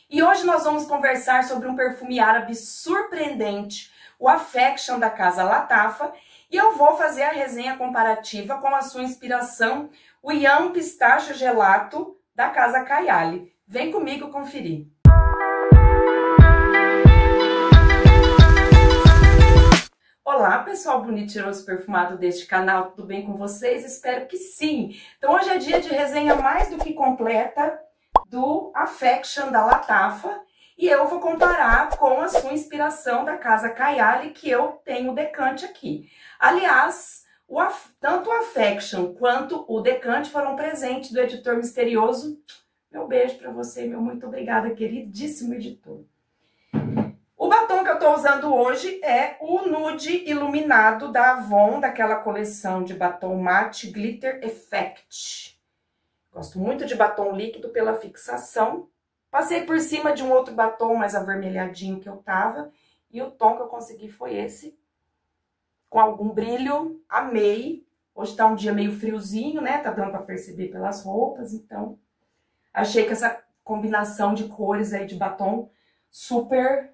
E hoje nós vamos conversar sobre um perfume árabe surpreendente, o Affection da Casa Lattafa, e eu vou fazer a resenha comparativa com a sua inspiração, o Yam Pistache Gelato da Casa Kayali. Vem comigo conferir. Olá, pessoal bonito, cheiroso, perfumado deste canal, tudo bem com vocês? Espero que sim! Então hoje é dia de resenha mais do que completa do Affection da Lattafa e eu vou comparar com a sua inspiração da Casa Kayali, que eu tenho o decante aqui. Aliás, tanto o Affection quanto o decante foram presentes do editor misterioso. Meu beijo para você, meu muito obrigada, queridíssimo editor. O batom que eu tô usando hoje é o Nude Iluminado da Avon, daquela coleção de batom mate Glitter Effect. Gosto muito de batom líquido pela fixação. Passei por cima de um outro batom mais avermelhadinho que eu tava. E o tom que eu consegui foi esse. Com algum brilho, amei. Hoje tá um dia meio friozinho, né? Tá dando pra perceber pelas roupas, então... Achei que essa combinação de cores aí de batom super...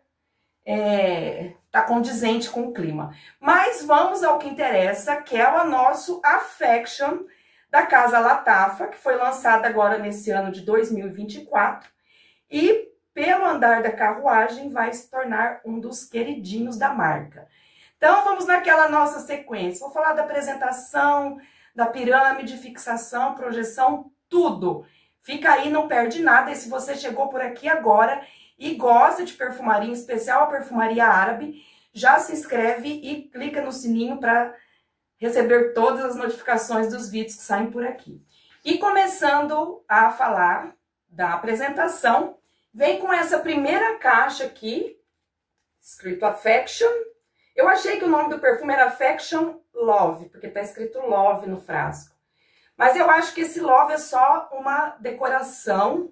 tá condizente com o clima. Mas vamos ao que interessa, que é o nosso Affection da Casa Lattafa, que foi lançada agora nesse ano de 2024 e, pelo andar da carruagem, vai se tornar um dos queridinhos da marca. Então, vamos naquela nossa sequência. Vou falar da apresentação, da pirâmide, fixação, projeção, tudo. Fica aí, não perde nada. E se você chegou por aqui agora e gosta de perfumaria, em especial a perfumaria árabe, já se inscreve e clica no sininho para receber todas as notificações dos vídeos que saem por aqui. E começando a falar da apresentação, vem com essa primeira caixa aqui, escrito Affection. Eu achei que o nome do perfume era Affection Love, porque tá escrito Love no frasco. Mas eu acho que esse Love é só uma decoração,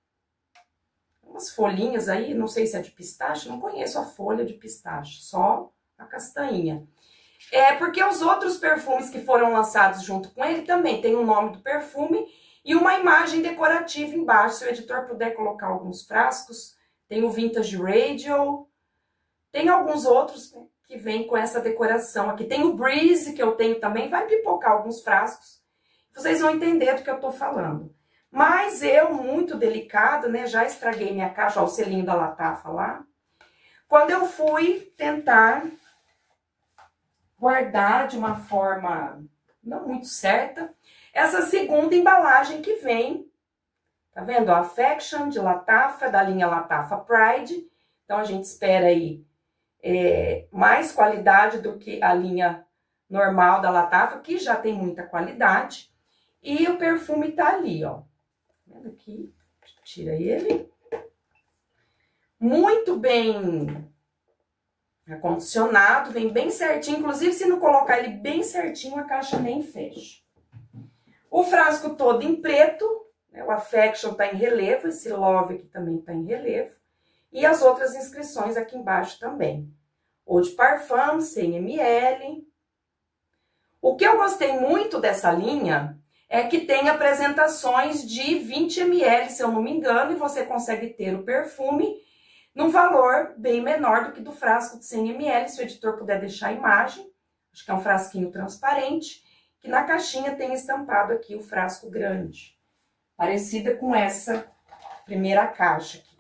umas folhinhas aí, não sei se é de pistache, não conheço a folha de pistache, só a castanhinha. É porque os outros perfumes que foram lançados junto com ele também tem o nome do perfume e uma imagem decorativa embaixo. Se o editor puder colocar alguns frascos, tem o Vintage Radio, tem alguns outros, né, que vem com essa decoração aqui. Tem o Breeze, que eu tenho também, vai pipocar alguns frascos. Vocês vão entender do que eu tô falando. Mas eu, muito delicado, né, já estraguei minha caixa, ó, o selinho da Lattafa lá. Quando eu fui tentar guardar de uma forma não muito certa essa segunda embalagem que vem, tá vendo? A Affection de Lattafa, da linha Lattafa Pride. Então, a gente espera aí mais qualidade do que a linha normal da Lattafa, que já tem muita qualidade. E o perfume tá ali, ó. Tá vendo aqui? Tira ele. Muito bem acondicionado, vem bem certinho. Inclusive, se não colocar ele bem certinho, a caixa nem fecha. O frasco todo em preto, né? O Affection tá em relevo, esse Love aqui também tá em relevo. E as outras inscrições aqui embaixo também. Eau de Parfum, 100 ml. O que eu gostei muito dessa linha é que tem apresentações de 20 ml, se eu não me engano, e você consegue ter o perfume num valor bem menor do que do frasco de 100 ml, se o editor puder deixar a imagem. Acho que é um frasquinho transparente, que na caixinha tem estampado aqui o frasco grande, parecida com essa primeira caixa aqui.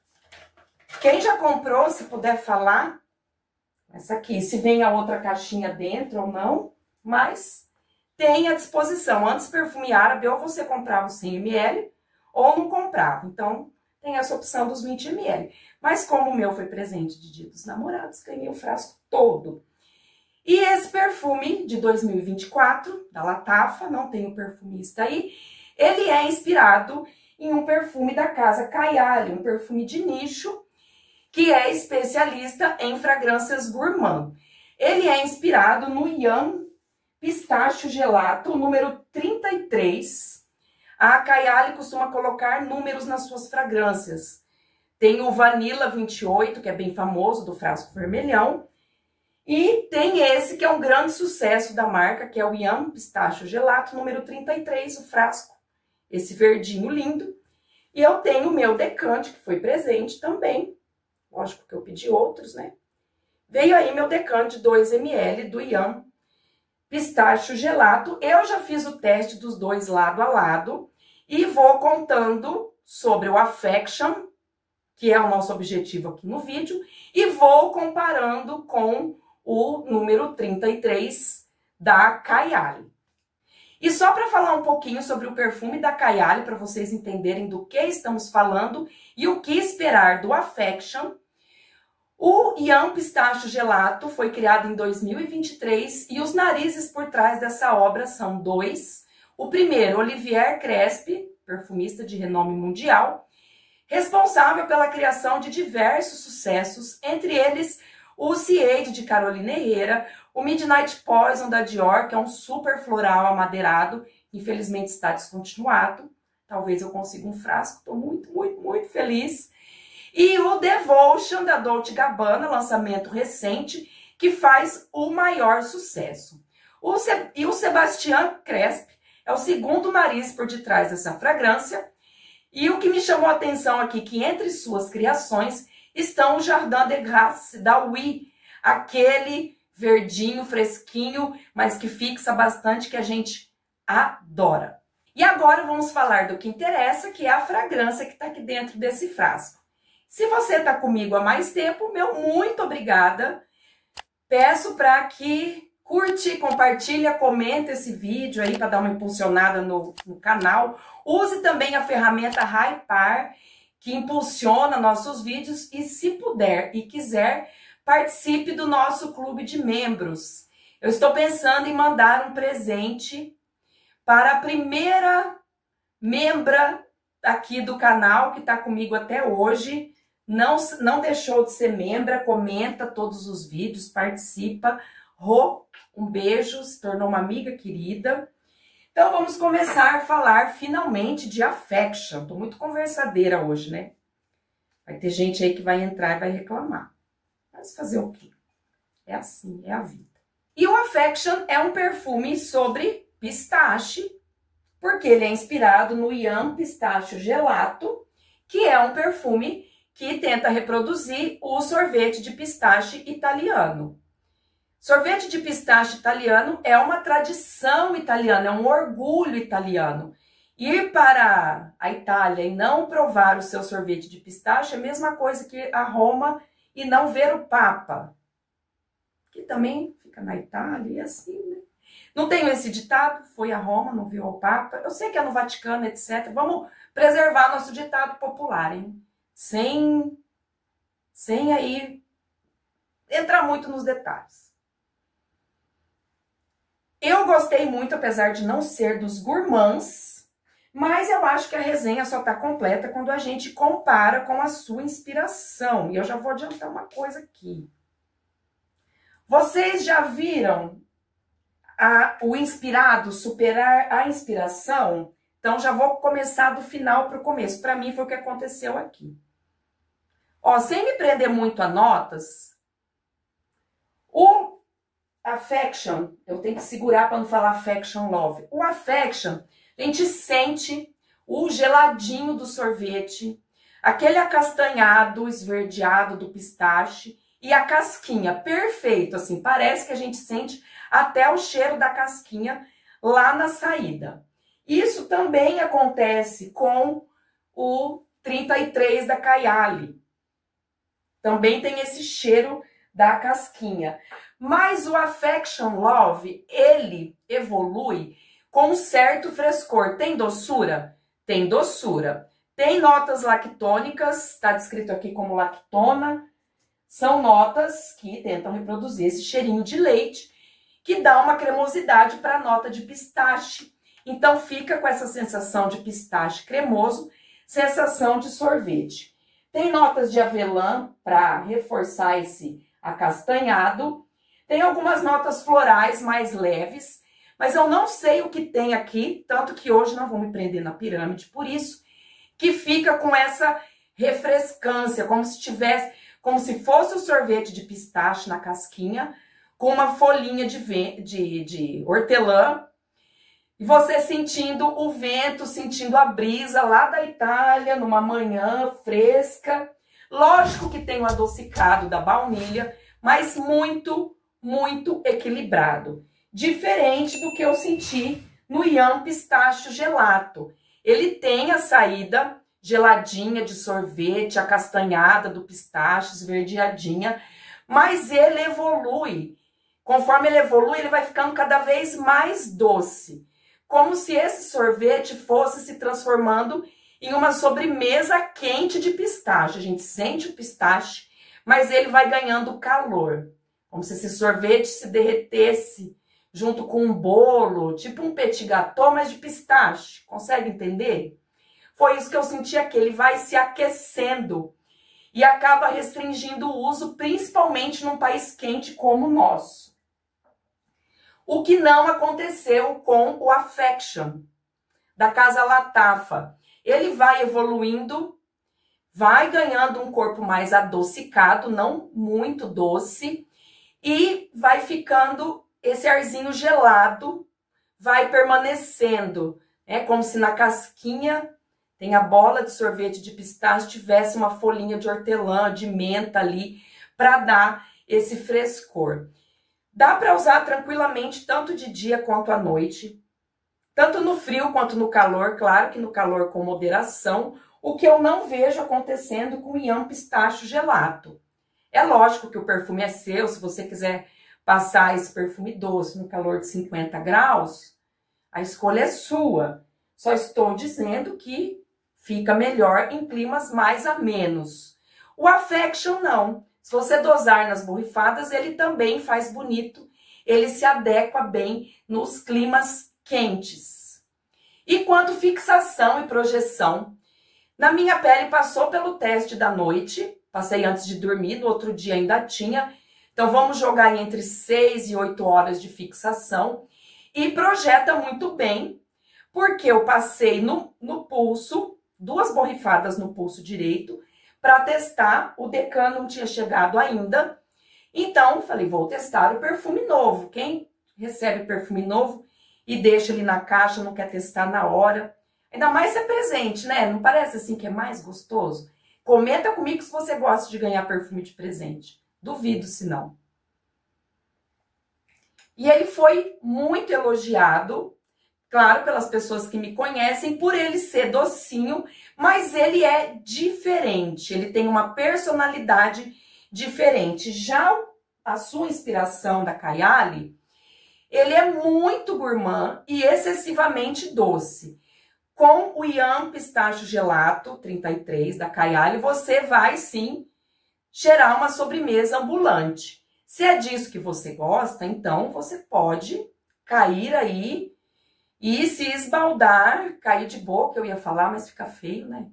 Quem já comprou, se puder falar, essa aqui, se vem a outra caixinha dentro ou não, mas tem à disposição. Antes, perfume árabe, ou você comprava os 100 ml, ou não comprava. Então, tem essa opção dos 20 ml. Mas como o meu foi presente de Dia dos Namorados, ganhei o frasco todo. E esse perfume de 2024, da Lattafa, não tem o perfumista aí, ele é inspirado em um perfume da Casa Kayali, um perfume de nicho, que é especialista em fragrâncias gourmand. Ele é inspirado no Yam Pistache Gelato, número 33. A Kayali costuma colocar números nas suas fragrâncias. Tem o Vanilla 28, que é bem famoso, do frasco vermelhão. E tem esse, que é um grande sucesso da marca, que é o Yam Pistache Gelato, número 33, o frasco, esse verdinho lindo. E eu tenho o meu decante, que foi presente também. Lógico que eu pedi outros, né? Veio aí meu decante 2 ml do Yum Pistacho Gelato. Eu já fiz o teste dos dois lado a lado e vou contando sobre o Affection, que é o nosso objetivo aqui no vídeo, e vou comparando com o número 33 da Kayali. E só para falar um pouquinho sobre o perfume da Kayali, para vocês entenderem do que estamos falando e o que esperar do Affection, o Yum Pistacho Gelato foi criado em 2023 e os narizes por trás dessa obra são dois. O primeiro, Olivier Crespi, perfumista de renome mundial, responsável pela criação de diversos sucessos, entre eles o Ciade de Carolina Herrera, o Midnight Poison da Dior, que é um super floral amadeirado, infelizmente está descontinuado. Talvez eu consiga um frasco, estou muito feliz. E o Devotion da Dolce & Gabbana, lançamento recente, que faz o maior sucesso. E o Sebastian Crespi é o segundo nariz por detrás dessa fragrância. E o que me chamou a atenção aqui, que entre suas criações estão o Jardin de Grâce da Oui, aquele verdinho, fresquinho, mas que fixa bastante, que a gente adora. E agora vamos falar do que interessa, que é a fragrância que está aqui dentro desse frasco. Se você está comigo há mais tempo, meu muito obrigada. Peço para que curte, compartilha, comenta esse vídeo aí para dar uma impulsionada no canal. Use também a ferramenta Hypar, que impulsiona nossos vídeos. E se puder e quiser, participe do nosso clube de membros. Eu estou pensando em mandar um presente para a primeira membra aqui do canal, que está comigo até hoje. Não deixou de ser membra, comenta todos os vídeos, participa. Rô, um beijo, se tornou uma amiga querida. Então vamos começar a falar finalmente de Affection. Tô muito conversadeira hoje, né? Vai ter gente aí que vai entrar e vai reclamar. Mas fazer o quê? É assim, é a vida. E o Affection é um perfume sobre pistache, porque ele é inspirado no Yum Pistacho Gelato, que é um perfume que tenta reproduzir o sorvete de pistache italiano. Sorvete de pistache italiano é uma tradição italiana, é um orgulho italiano. Ir para a Itália e não provar o seu sorvete de pistache é a mesma coisa que a Roma e não ver o Papa, que também fica na Itália e assim, né? Não tenho esse ditado, foi a Roma, não viu o Papa. Eu sei que é no Vaticano, etc. Vamos preservar nosso ditado popular, hein? Sem aí entrar muito nos detalhes. Eu gostei muito, apesar de não ser dos gourmands, mas eu acho que a resenha só está completa quando a gente compara com a sua inspiração. E eu já vou adiantar uma coisa aqui. Vocês já viram o inspirado superar a inspiração? Então já vou começar do final para o começo. Para mim foi o que aconteceu aqui. Ó, sem me prender muito a notas, o Affection, eu tenho que segurar para não falar Affection Love. O Affection, a gente sente o geladinho do sorvete, aquele acastanhado, esverdeado do pistache e a casquinha, perfeito, assim, parece que a gente sente até o cheiro da casquinha lá na saída. Isso também acontece com o 33 da Kayali. Também tem esse cheiro da casquinha. Mas o Affection Love, ele evolui com um certo frescor. Tem doçura? Tem doçura. Tem notas lactônicas, está descrito aqui como lactona. São notas que tentam reproduzir esse cheirinho de leite, que dá uma cremosidade para a nota de pistache. Então fica com essa sensação de pistache cremoso, sensação de sorvete. Tem notas de avelã para reforçar esse acastanhado. Tem algumas notas florais mais leves, mas eu não sei o que tem aqui, tanto que hoje não vou me prender na pirâmide, por isso que fica com essa refrescância, como se fosse o sorvete de pistache na casquinha, com uma folhinha de hortelã, E você sentindo o vento, sentindo a brisa lá da Itália, numa manhã fresca. Lógico que tem o adocicado da baunilha, mas muito, muito equilibrado. Diferente do que eu senti no Ian Pistacho Gelato. Ele tem a saída geladinha de sorvete, acastanhada do pistache, esverdeadinha, mas ele evolui. Conforme ele evolui, ele vai ficando cada vez mais doce. Como se esse sorvete fosse se transformando em uma sobremesa quente de pistache. A gente sente o pistache, mas ele vai ganhando calor. Como se esse sorvete se derretesse junto com um bolo, tipo um petit gâteau, mas de pistache. Consegue entender? Foi isso que eu senti aqui. Ele vai se aquecendo e acaba restringindo o uso, principalmente num país quente como o nosso. O que não aconteceu com o Affection, da Casa Lattafa. Ele vai evoluindo, vai ganhando um corpo mais adocicado, não muito doce, e vai ficando esse arzinho gelado, vai permanecendo. É como se na casquinha tem a bola de sorvete de pistache, tivesse uma folhinha de hortelã, de menta ali, para dar esse frescor. Dá para usar tranquilamente, tanto de dia quanto à noite. Tanto no frio quanto no calor. Claro que no calor com moderação. O que eu não vejo acontecendo com o Ian Pistacho Gelato. É lógico que o perfume é seu. Se você quiser passar esse perfume doce no calor de 50 graus, a escolha é sua. Só estou dizendo que fica melhor em climas mais amenos. O Affection não. Se você dosar nas borrifadas, ele também faz bonito. Ele se adequa bem nos climas quentes. E quanto fixação e projeção, na minha pele passou pelo teste da noite. Passei antes de dormir, no outro dia ainda tinha. Então vamos jogar entre 6 e 8 horas de fixação. E projeta muito bem, porque eu passei no pulso, 2 borrifadas no pulso direito, para testar. O Decano não tinha chegado ainda, então falei, vou testar o perfume novo. Quem recebe perfume novo e deixa ele na caixa, não quer testar na hora, ainda mais se é presente, né? Não parece assim que é mais gostoso? Comenta comigo se você gosta de ganhar perfume de presente. Duvido se não. E ele foi muito elogiado, claro, pelas pessoas que me conhecem, por ele ser docinho, mas ele é diferente, ele tem uma personalidade diferente. Já a sua inspiração da Kayali, ele é muito gourmand e excessivamente doce. Com o Ian Pistacho Gelato 33 da Kayali, você vai sim cheirar uma sobremesa ambulante. Se é disso que você gosta, então você pode cair aí e se esbaldar, cair de boca, eu ia falar, mas fica feio, né?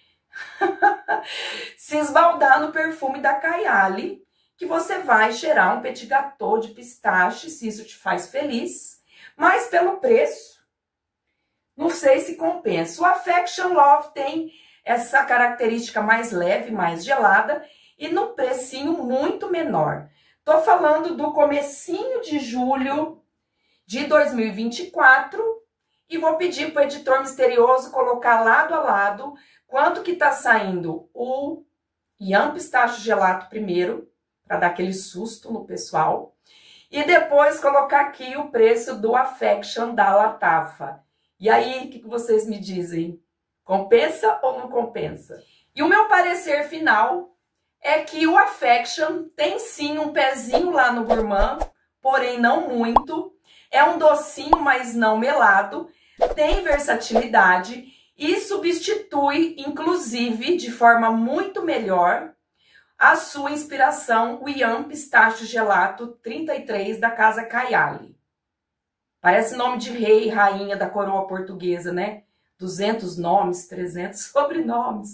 Se esbaldar no perfume da Kayali, que você vai cheirar um petit gâteau de pistache, se isso te faz feliz. Mas pelo preço, não sei se compensa. O Affection Love tem essa característica mais leve, mais gelada, e no precinho muito menor. Tô falando do comecinho de julho de 2024 e vou pedir para o editor misterioso colocar lado a lado quanto que tá saindo o Ian Pistacho Gelato primeiro, para dar aquele susto no pessoal, e depois colocar aqui o preço do Affection da Lattafa. E aí, o que vocês me dizem? Compensa ou não compensa? E o meu parecer final é que o Affection tem sim um pezinho lá no gourmand, porém não muito. É um docinho, mas não melado. Tem versatilidade e substitui, inclusive, de forma muito melhor, a sua inspiração, o Ian Pistacho Gelato 33 da Casa Kayali. Parece nome de rei e rainha da coroa portuguesa, né? 200 nomes, 300 sobrenomes.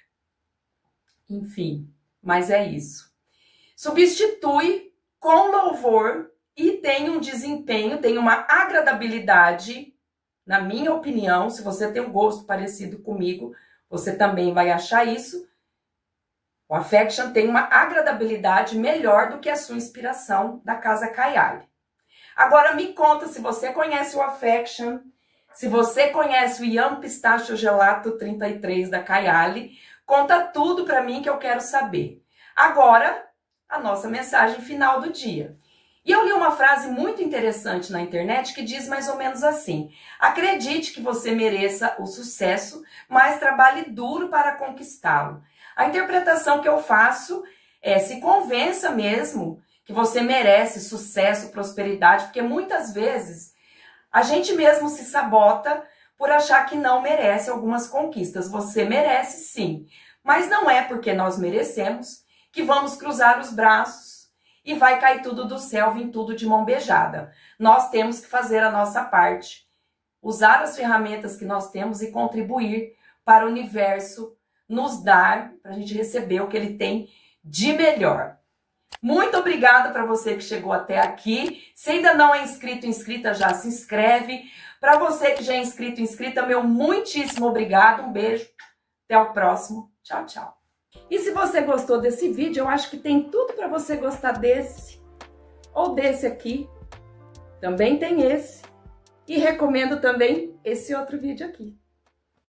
Enfim, mas é isso. Substitui com louvor e tem um desempenho, tem uma agradabilidade, na minha opinião. Se você tem um gosto parecido comigo, você também vai achar isso. O Affection tem uma agradabilidade melhor do que a sua inspiração da Casa Kayali. Agora me conta se você conhece o Affection, se você conhece o Yum Pistachio Gelato 33 da Kayali. Conta tudo para mim que eu quero saber. Agora, a nossa mensagem final do dia. E eu li uma frase muito interessante na internet que diz mais ou menos assim: acredite que você mereça o sucesso, mas trabalhe duro para conquistá-lo. A interpretação que eu faço é: se convença mesmo que você merece sucesso, prosperidade, porque muitas vezes a gente mesmo se sabota por achar que não merece algumas conquistas. Você merece sim, mas não é porque nós merecemos que vamos cruzar os braços e vai cair tudo do céu, vir tudo de mão beijada. Nós temos que fazer a nossa parte, usar as ferramentas que nós temos e contribuir para o universo nos dar, para a gente receber o que ele tem de melhor. Muito obrigada para você que chegou até aqui. Se ainda não é inscrito, inscrita, já se inscreve. Para você que já é inscrito, inscrita, meu muitíssimo obrigado. Um beijo. Até o próximo. Tchau, tchau. E se você gostou desse vídeo, eu acho que tem tudo para você gostar desse ou desse aqui. Também tem esse. E recomendo também esse outro vídeo aqui.